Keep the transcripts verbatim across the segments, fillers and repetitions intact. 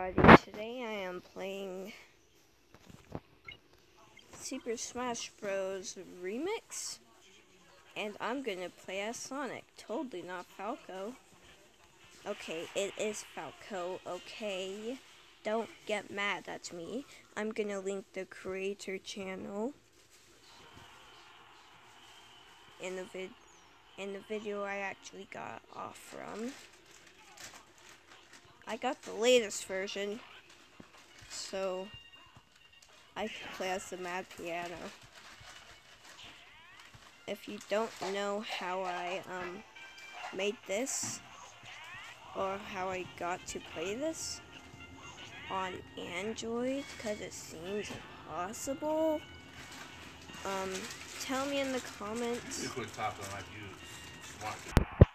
everybody, today I am playing Super Smash Bros. Remix, and I'm gonna play as Sonic, totally not Falco. Okay, it is Falco, okay? Don't get mad at me. I'm gonna link the creator channel in the vid in the video I actually got off from. I got the latest version, so I can play as the Mad Piano. If you don't know how I um, made this, or how I got to play this on Android, because it seems impossible, um, tell me in the comments. You could talk on like you want to.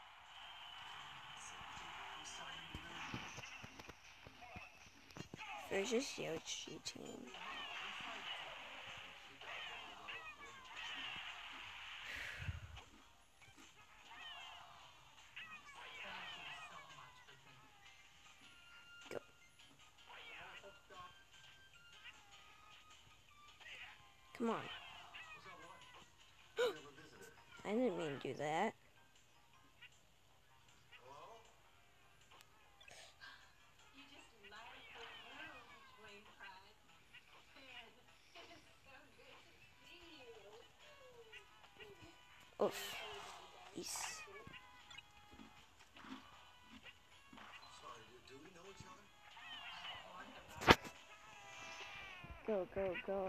Versus Yoshi team. Go. Come on. I didn't mean to do that. Oof. Yes. Go, go, go.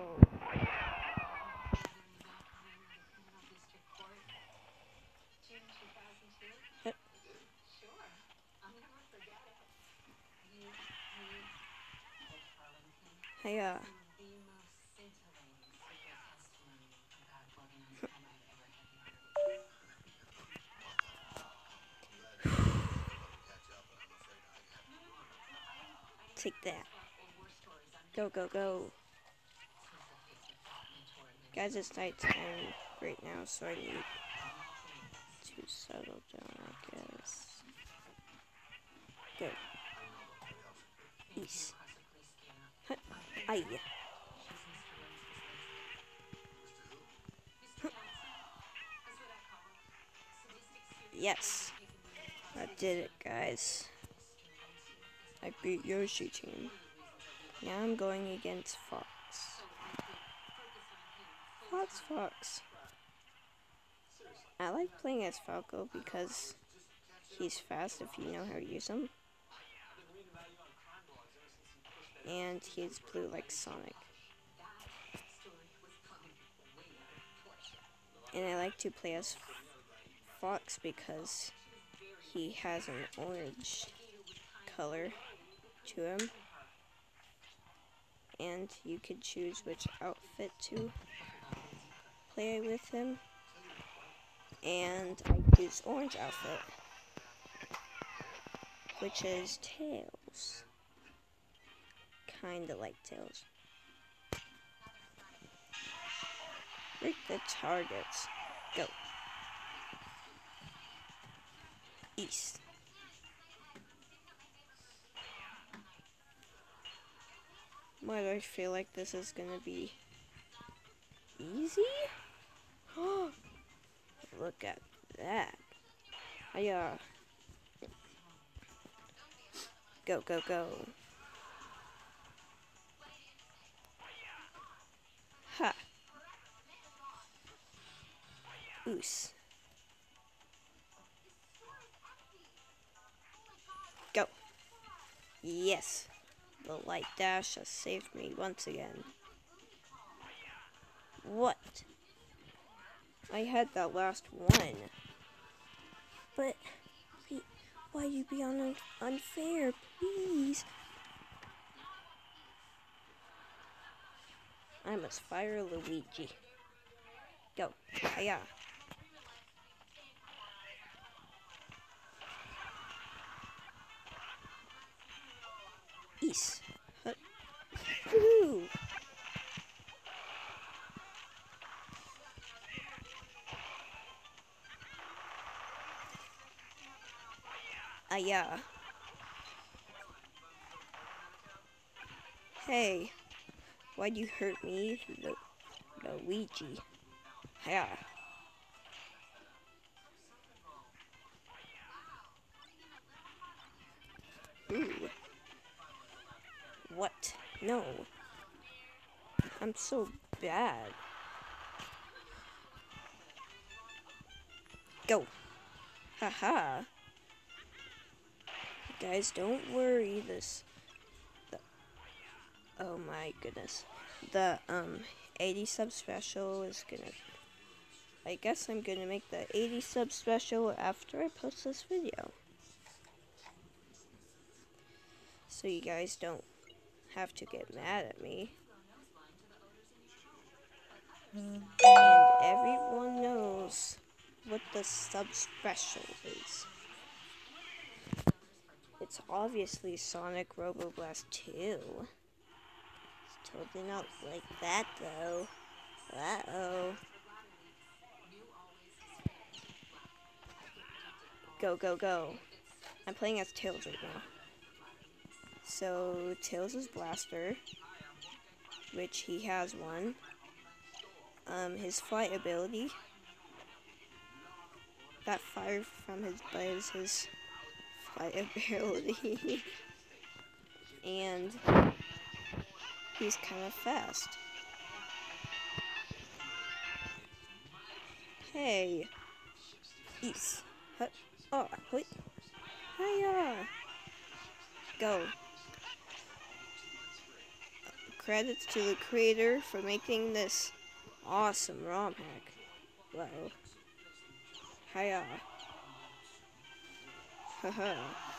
Yep. Hey, uh. Take that. Go, go, go. Guys, it's nighttime right now, so I need to settle down, I guess. Go. East. Hut. Aye. Yes. I did it, guys. I beat Yoshi team. Now I'm going against Fox. Fox, Fox. I like playing as Falco because he's fast if you know how to use him. And he's blue like Sonic. And I like to play as Fox because he has an orange color to him. And you could choose which outfit to play with him. And I choose orange outfit, which is Tails. Kinda like Tails. Break the targets. Go. East. Why do I feel like this is gonna be easy? Oh, look at that. Yeah. Go, go, go. Ha. Oos. Go. Yes. The light dash has saved me once again. What? I had that last one. But, why you be un unfair, please? I must fire Luigi. Go. Hiya. East. Huh. Woohoo! Aya. Hey, why'd you hurt me, Lu Luigi? Yeah. Ooh. What? No. I'm so bad. Go. Haha. Guys, don't worry. This. The, oh my goodness. The um eighty sub special is gonna. I guess I'm gonna make the eighty sub special after I post this video, so you guys don't have to get mad at me. And everyone knows what the sub special is. It's obviously Sonic Roboblast two. It's totally not like that though. Uh-oh. Go, go, go. I'm playing as Tails right now. So, Tails is Blaster, which he has one. Um, his flight ability. That fire from his butt is his flight ability. And he's kind of fast. Hey. East. Hut. Oh, wait. Hiya. Go. Credits to the creator for making this awesome ROM hack. Wow. Hiya. Haha.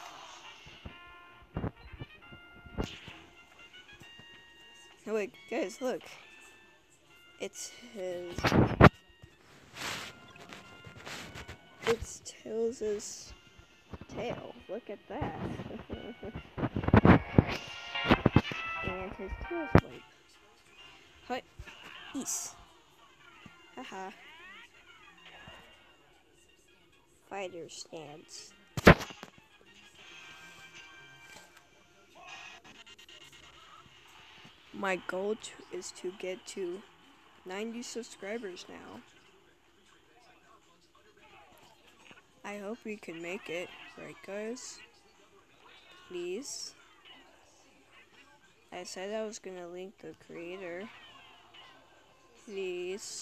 Oh wait, guys, look. It's his. It's Tails' tail. Look at that. And his tail swipe. Hut. East. Haha. Fighter stance. My goal to, is to get to ninety subscribers now. I hope we can make it, right guys? Please. I said I was gonna link the creator. Please.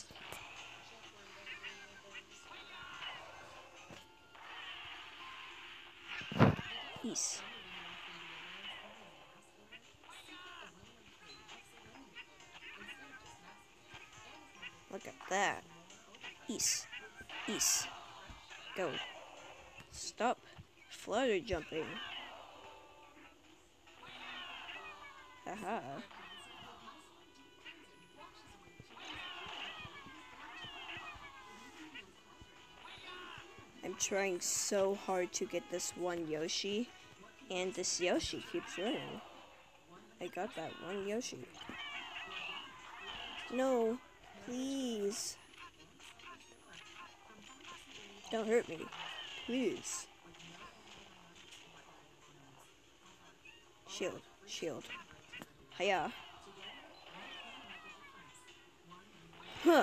Peace. Look at that. East. East. Go. Stop flutter jumping. Haha. I'm trying so hard to get this one Yoshi, and this Yoshi keeps winning. I got that one Yoshi. No, please. Don't hurt me, please. Shield, shield. Hiya. Huh.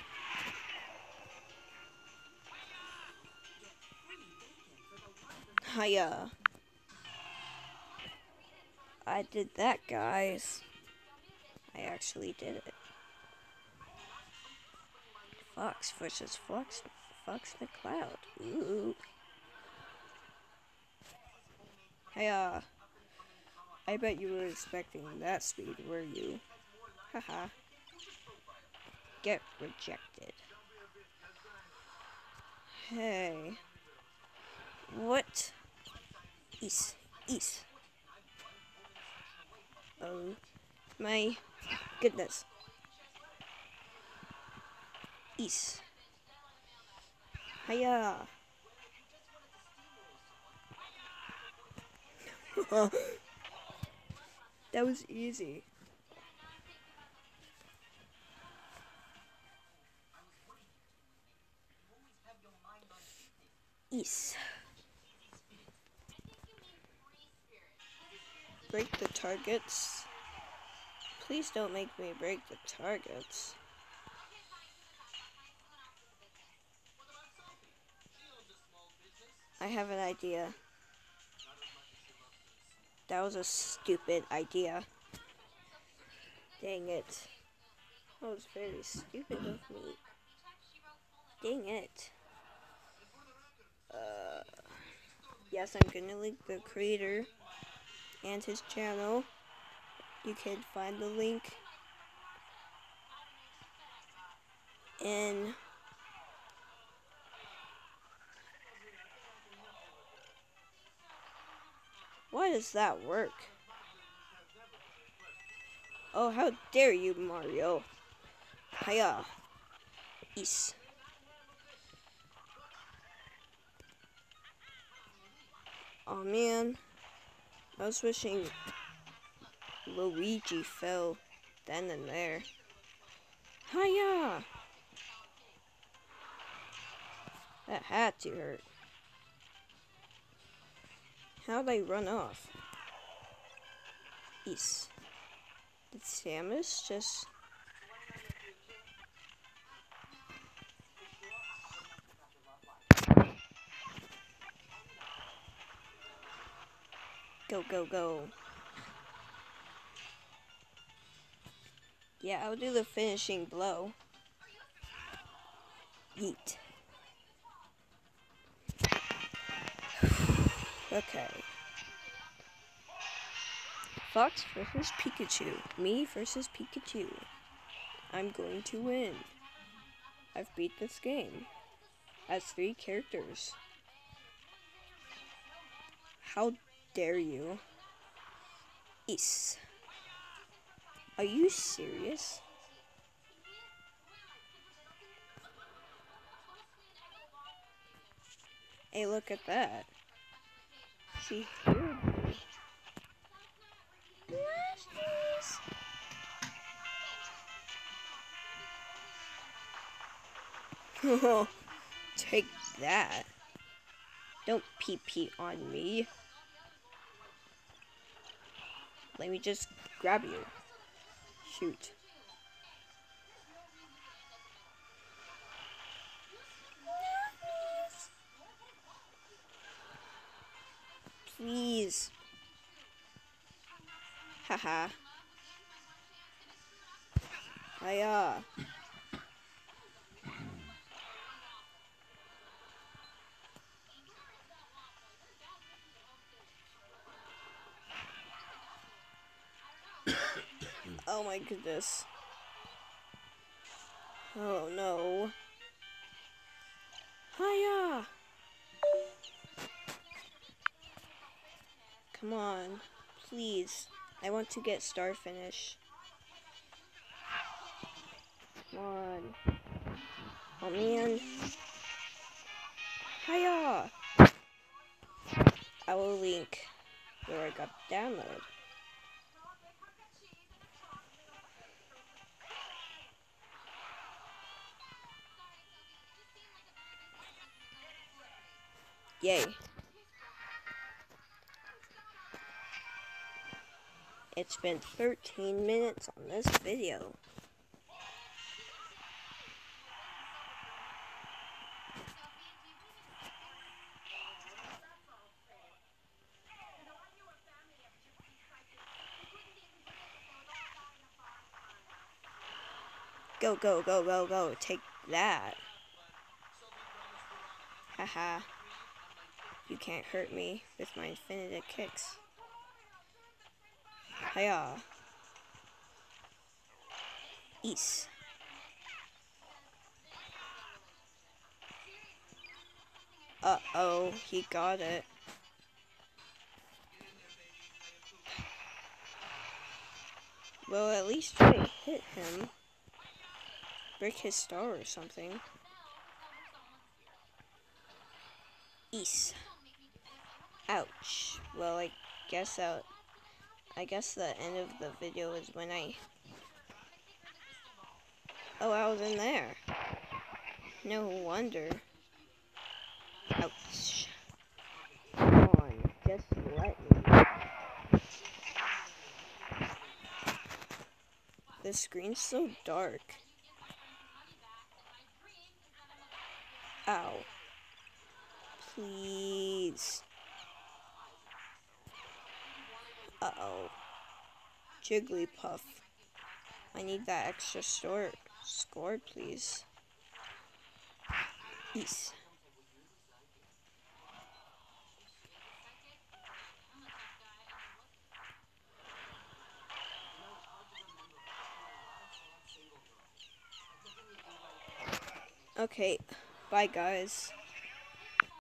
Hiya. I did that, guys. I actually did it. Fox versus Fox, Fox McCloud. Ooh. Hiya. I bet you were expecting that speed, were you? Haha. Get rejected. Hey. What? East. East. Oh my goodness. East. Hiya. That was easy. East. Break the targets. Please don't make me break the targets. I have an idea. That was a stupid idea. Dang it. That was very stupid of me. Dang it. Uh, yes, I'm gonna link the creator and his channel. You can find the link in why does that work? Oh, how dare you, Mario. Hiya. East. Oh man. I was wishing Luigi fell then and there. Hiya! That had to hurt. How'd I run off? East. Did Samus just... Go, go, go. Yeah, I'll do the finishing blow. Yeet. Okay. Fox versus Pikachu. Me versus Pikachu. I'm going to win. I've beat this game. As three characters. How dare you? Is. Are you serious? Hey, look at that. She heard me. Oh, take that. Don't pee pee on me. Let me just grab you. Shoot. Please. Haha. Hiya. Oh my goodness. Oh no. Hiya. Come on. Please. I want to get star finish. Come on. Oh man. Hiya. I will link where I got the download. Yay. It's been thirteen minutes on this video. Go, go, go, go, go. Take that. Haha. You can't hurt me with my infinite kicks. Hiya. East. Uh-oh, he got it. Well, at least try to hit him. Break his star or something. East. Ouch. Well, I guess that. I guess the end of the video is when I. Oh, I was in there. No wonder. Ouch. Come on, just let me. the screen's so dark. Ow. Please. Uh-oh. Jigglypuff. I need that extra store score, please. Peace. Okay, bye guys.